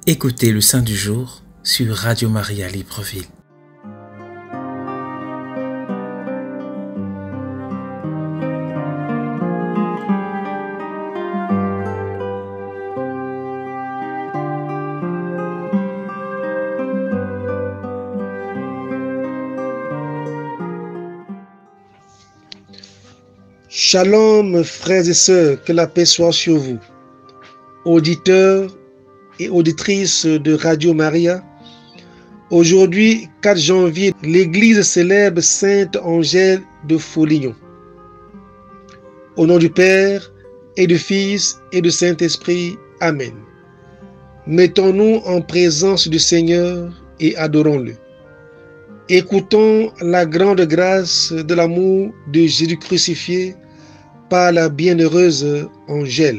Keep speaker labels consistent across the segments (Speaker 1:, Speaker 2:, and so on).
Speaker 1: Écoutez le Saint du jour sur Radio Maria Libreville.
Speaker 2: Shalom, frères et sœurs, que la paix soit sur vous. Auditeurs et auditrices de Radio Maria, aujourd'hui, 4 janvier, l'Église célèbre Sainte Angèle de Foligno. Au nom du Père, et du Fils, et du Saint-Esprit. Amen. Mettons-nous en présence du Seigneur et adorons-le. Écoutons la grande grâce de l'amour de Jésus crucifié par la bienheureuse Angèle.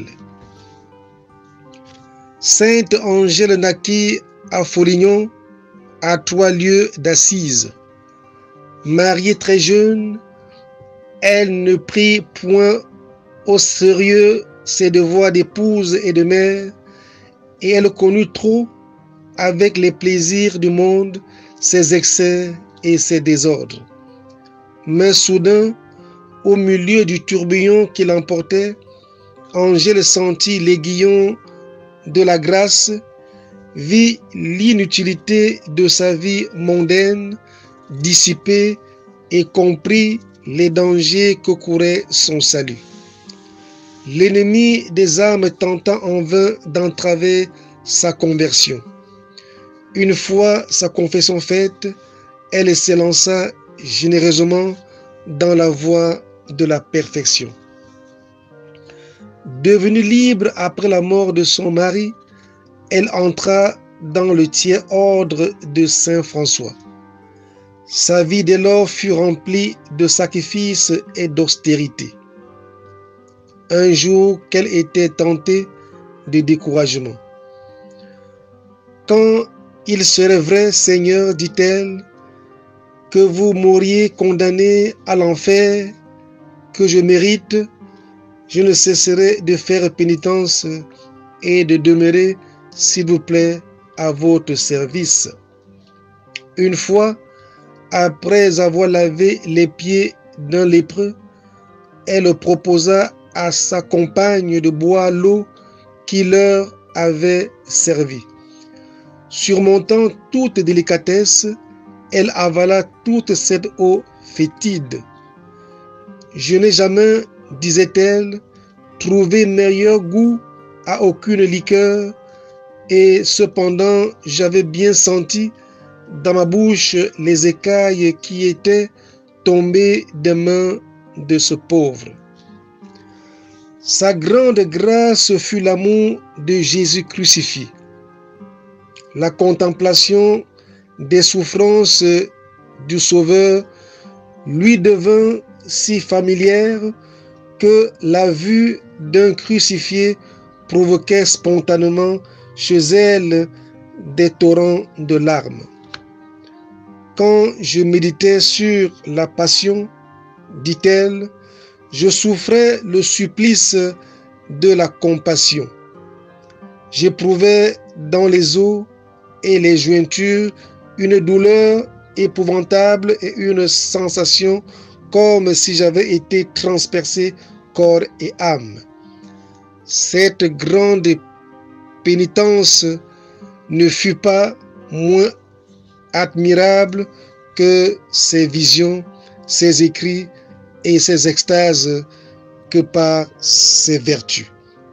Speaker 2: Sainte Angèle naquit à Foligno, à 3 lieues d'Assise. Mariée très jeune, elle ne prit point au sérieux ses devoirs d'épouse et de mère, et elle connut trop, avec les plaisirs du monde, ses excès et ses désordres. Mais soudain, au milieu du tourbillon qui l'emportait, Angèle sentit l'aiguillon de la grâce, vit l'inutilité de sa vie mondaine dissipée et comprit les dangers que courait son salut. L'ennemi des âmes tenta en vain d'entraver sa conversion. Une fois sa confession faite, elle s'élança généreusement dans la voie de la perfection. Devenue libre après la mort de son mari, elle entra dans le tiers ordre de Saint François. Sa vie dès lors fut remplie de sacrifices et d'austérité. Un jour qu'elle était tentée de découragement. Quand il serait vrai, Seigneur, dit-elle, que vous m'auriez condamné à l'enfer que je mérite, je ne cesserai de faire pénitence et de demeurer, s'il vous plaît, à votre service. Une fois, après avoir lavé les pieds d'un lépreux, elle proposa à sa compagne de boire l'eau qui leur avait servi. Surmontant toute délicatesse, elle avala toute cette eau fétide. Je n'ai jamais, disait-elle, trouvé meilleur goût à aucune liqueur, et cependant j'avais bien senti dans ma bouche les écailles qui étaient tombées des mains de ce pauvre. Sa grande grâce fut l'amour de Jésus crucifié. La contemplation des souffrances du Sauveur lui devint si familière que la vue d'un crucifié provoquait spontanément chez elle des torrents de larmes. Quand je méditais sur la passion, dit-elle, je souffrais le supplice de la compassion. J'éprouvais dans les os et les jointures une douleur épouvantable et une sensation comme si j'avais été transpercé corps et âme. Cette grande pénitence ne fut pas moins admirable que ses visions, ses écrits et ses extases que par ses vertus.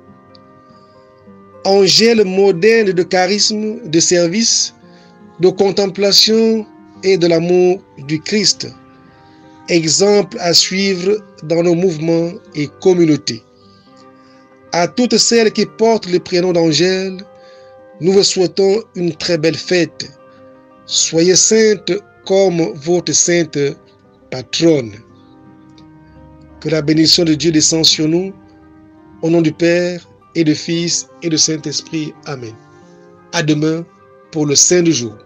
Speaker 2: Angèle modèle de charisme, de service, de contemplation et de l'amour du Christ. Exemple à suivre dans nos mouvements et communautés. À toutes celles qui portent le prénom d'Angèle, nous vous souhaitons une très belle fête. Soyez saintes comme votre sainte patronne. Que la bénédiction de Dieu descende sur nous, au nom du Père et du Fils et du Saint-Esprit. Amen. À demain pour le Saint du jour.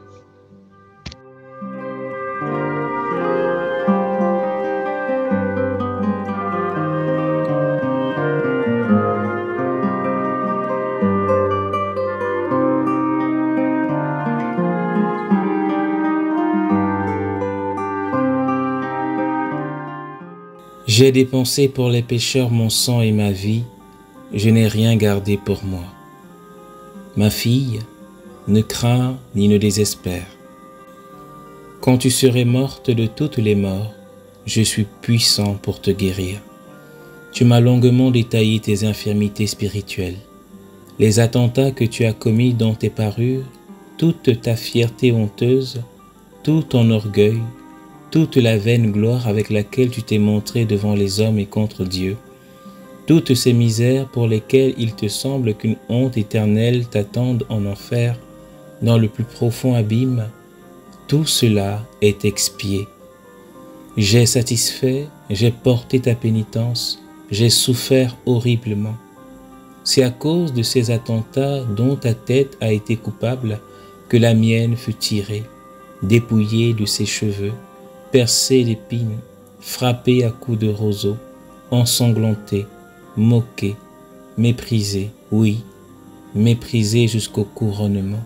Speaker 1: J'ai dépensé pour les pécheurs mon sang et ma vie, je n'ai rien gardé pour moi. Ma fille, ne crains ni ne désespère. Quand tu serais morte de toutes les morts, je suis puissant pour te guérir. Tu m'as longuement détaillé tes infirmités spirituelles, les attentats que tu as commis dans tes parures, toute ta fierté honteuse, tout ton orgueil, toute la vaine gloire avec laquelle tu t'es montré devant les hommes et contre Dieu, toutes ces misères pour lesquelles il te semble qu'une honte éternelle t'attende en enfer, dans le plus profond abîme, tout cela est expié. J'ai satisfait, j'ai porté ta pénitence, j'ai souffert horriblement. C'est à cause de ces attentats dont ta tête a été coupable que la mienne fut tirée, dépouillée de ses cheveux, percée d'épines, frappée à coups de roseau, ensanglantée, moquée, méprisée, oui, méprisée jusqu'au couronnement.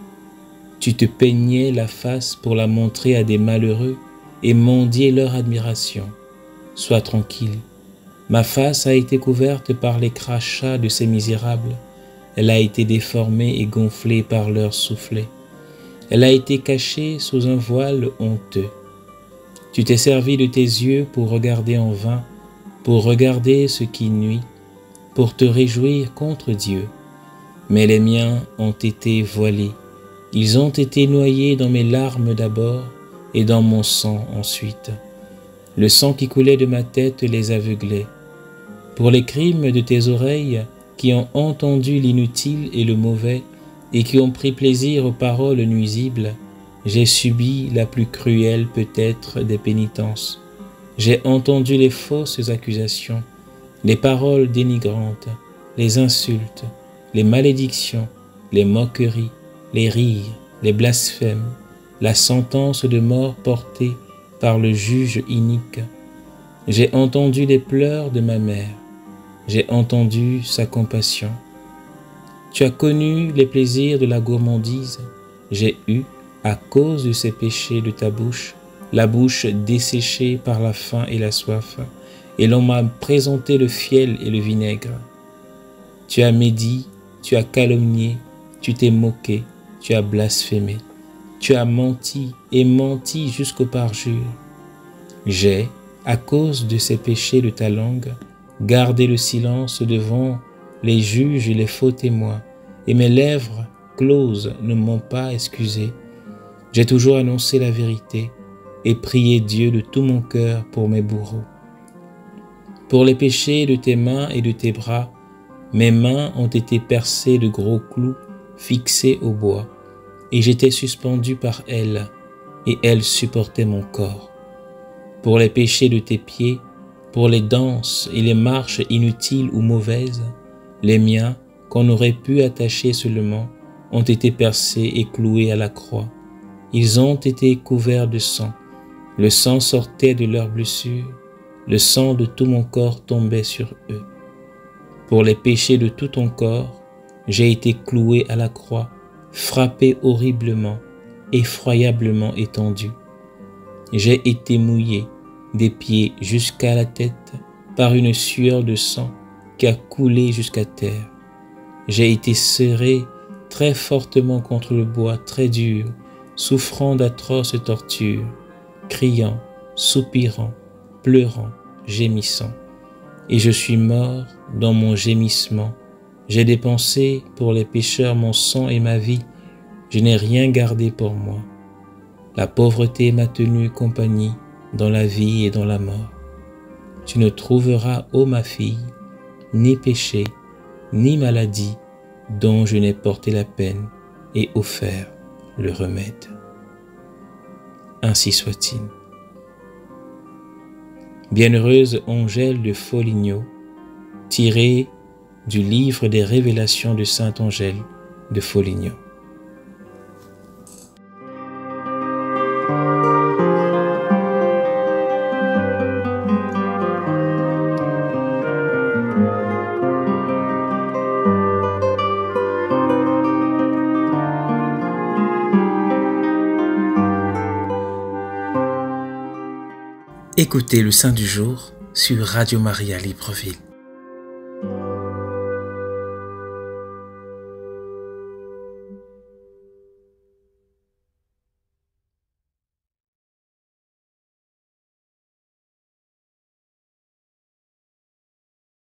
Speaker 1: Tu te peignais la face pour la montrer à des malheureux et mendier leur admiration. Sois tranquille, ma face a été couverte par les crachats de ces misérables, elle a été déformée et gonflée par leurs soufflets, elle a été cachée sous un voile honteux. Tu t'es servi de tes yeux pour regarder en vain, pour regarder ce qui nuit, pour te réjouir contre Dieu. Mais les miens ont été voilés, ils ont été noyés dans mes larmes d'abord et dans mon sang ensuite. Le sang qui coulait de ma tête les aveuglait. Pour les crimes de tes oreilles qui ont entendu l'inutile et le mauvais et qui ont pris plaisir aux paroles nuisibles, j'ai subi la plus cruelle peut-être des pénitences. J'ai entendu les fausses accusations, les paroles dénigrantes, les insultes, les malédictions, les moqueries, les rires, les blasphèmes, la sentence de mort portée par le juge inique. J'ai entendu les pleurs de ma mère, j'ai entendu sa compassion. Tu as connu les plaisirs de la gourmandise, j'ai eu, à cause de ces péchés de ta bouche, la bouche desséchée par la faim et la soif, et l'on m'a présenté le fiel et le vinaigre. Tu as médit, tu as calomnié, tu t'es moqué, tu as blasphémé, tu as menti et menti jusqu'au parjure. J'ai, à cause de ces péchés de ta langue, gardé le silence devant les juges et les faux témoins, et mes lèvres closes ne m'ont pas excusé. J'ai toujours annoncé la vérité et prié Dieu de tout mon cœur pour mes bourreaux. Pour les péchés de tes mains et de tes bras, mes mains ont été percées de gros clous fixés au bois, et j'étais suspendu par elles, et elles supportaient mon corps. Pour les péchés de tes pieds, pour les danses et les marches inutiles ou mauvaises, les miens, qu'on aurait pu attacher seulement, ont été percés et cloués à la croix. Ils ont été couverts de sang. Le sang sortait de leurs blessures. Le sang de tout mon corps tombait sur eux. Pour les péchés de tout ton corps, j'ai été cloué à la croix, frappé horriblement, effroyablement étendu. J'ai été mouillé des pieds jusqu'à la tête par une sueur de sang qui a coulé jusqu'à terre. J'ai été serré très fortement contre le bois très dur, souffrant d'atroces tortures, criant, soupirant, pleurant, gémissant. Et je suis mort dans mon gémissement. J'ai dépensé pour les pécheurs mon sang et ma vie. Je n'ai rien gardé pour moi. La pauvreté m'a tenu compagnie dans la vie et dans la mort. Tu ne trouveras, ô ma fille, ni péché, ni maladie dont je n'ai porté la peine et offert le remède. Ainsi soit-il. Bienheureuse Angèle de Foligno, tirée du livre des révélations de Saint Angèle de Foligno. Écoutez le Saint du jour sur Radio Maria Libreville.